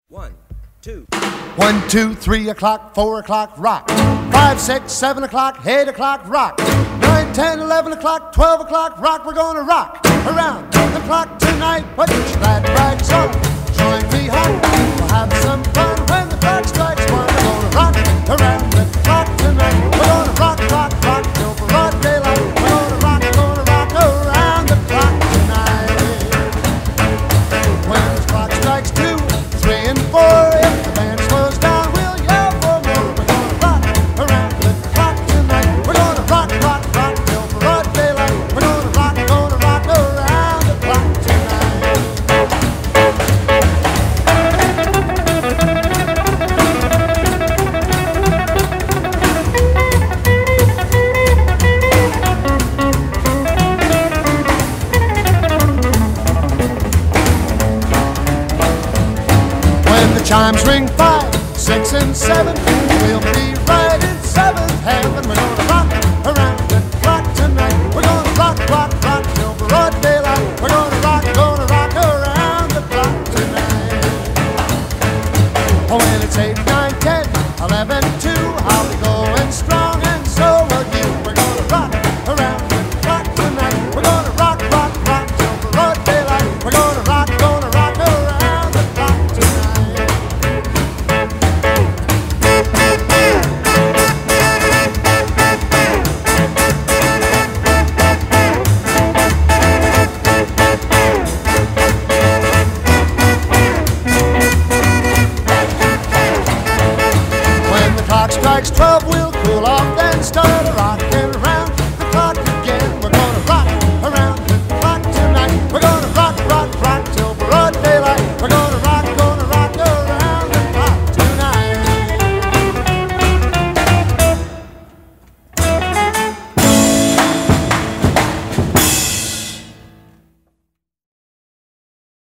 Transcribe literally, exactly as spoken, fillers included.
One, two. One, two, three o'clock, four o'clock, rock. Five, six, seven o'clock, eight o'clock, rock. Nine, ten, eleven o'clock, twelve o'clock, rock. We're gonna rock around the clock tonight. Put your glad rags on, join me home. We'll have some fun when the clock strikes one. We're gonna rock around the clock tonight. We're gonna rock, rock, rock till broad daylight. We're gonna rock, gonna rock around the clock tonight. When the clock strikes two, three and four, if the band slows down, we'll yell for more. We're gonna rock around the clock tonight. We're gonna rock, rock, rock till broad daylight. We're gonna rock, gonna rock around the clock tonight. When the chimes ring five, six, and seven, we'll be right